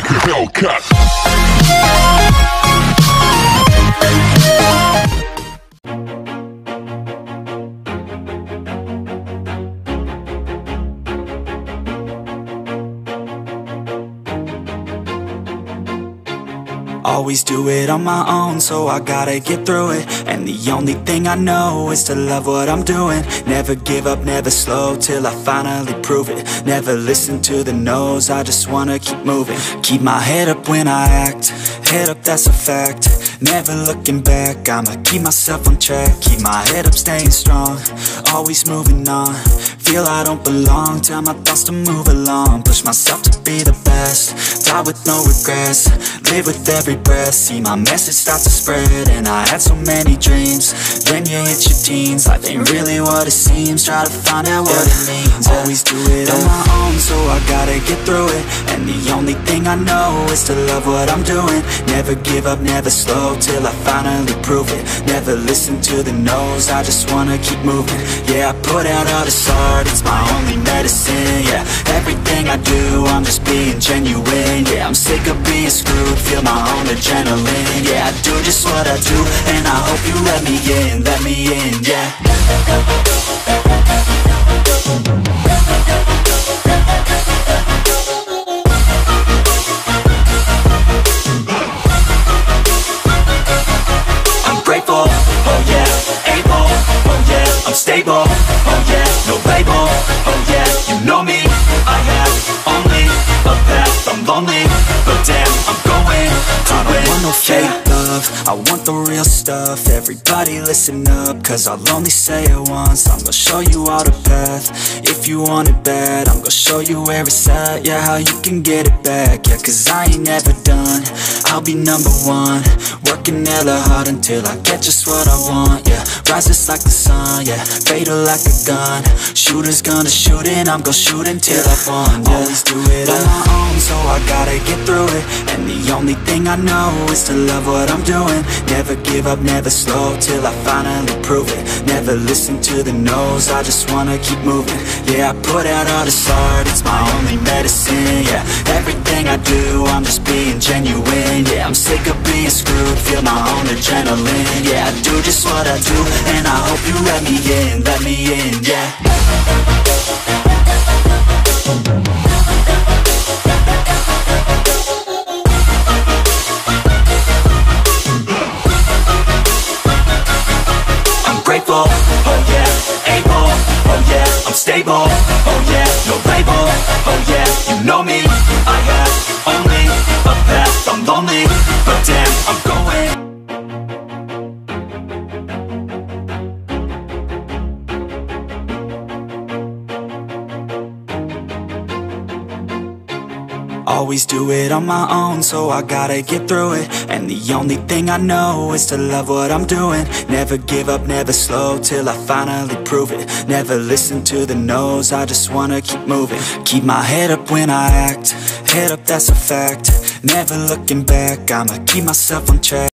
like a Hellcat. Always do it on my own, so I gotta get through it. And the only thing I know is to love what I'm doing. Never give up, never slow, till I finally prove it. Never listen to the no's, I just wanna keep moving. Keep my head up when I act, head up, that's a fact. Never looking back, I'ma keep myself on track. Keep my head up, staying strong, always moving on. Feel I don't belong, tell my thoughts to move along. Push myself to be the best, die with no regrets. Live with every breath, see my message start to spread. And I had so many dreams, then you hit your teens. Life ain't really what it seems, try to find out what it means. Always do it on my own, so I gotta get through it. And the only thing I know is to love what I'm doing. Never give up, never slow, till I finally prove it. Never listen to the no's, I just wanna keep moving. Yeah, I put out all this art, it's my only medicine. Yeah, everything I do, I'm just being genuine. Yeah, I'm sick of being screwed, feel my own adrenaline. Yeah, I do just what I do, and I hope you let me in, yeah. I'm grateful, oh yeah, able, oh yeah, I'm stable, oh yeah, no label, oh yeah, you know me, I have only a path, I'm lonely, but damn, I'm going to win. I don't want no fake love, I want the real stuff. Everybody listen up, cause I'll only say it once. I'm gonna show you all the path, if you want it bad. I'm gonna show you where it's at, yeah, how you can get it back. Yeah, cause I ain't never done, I'll be number one. Working hella hard until I get just what I want, yeah. Rises like the sun, yeah, fatal like a gun. Shooter's gonna shoot and I'm gonna shoot until I won, yeah. Always do it on my own, so I gotta get through it. And the only thing I know is to love what I'm doing. Never give up, never slow, till I finally prove it. Never listen to the no's, I just wanna keep moving. Yeah, I put out all this art, it's my only medicine. Yeah, everything I do, I'm just being genuine. Yeah, I'm sick of being screwed, feel my own adrenaline. Yeah, I do just what I do, and I hope you let me in, yeah. Grateful, oh yeah, able, oh yeah, I'm stable, oh yeah, no label, oh yeah, you know me, I have only a path, I'm lonely, but damn, I'm going. Always do it on my own, so I gotta get through it. And the only thing I know is to love what I'm doing. Never give up, never slow, till I finally prove it. Never listen to the no's, I just wanna keep moving. Keep my head up when I act, head up, that's a fact. Never looking back, I'ma keep myself on track.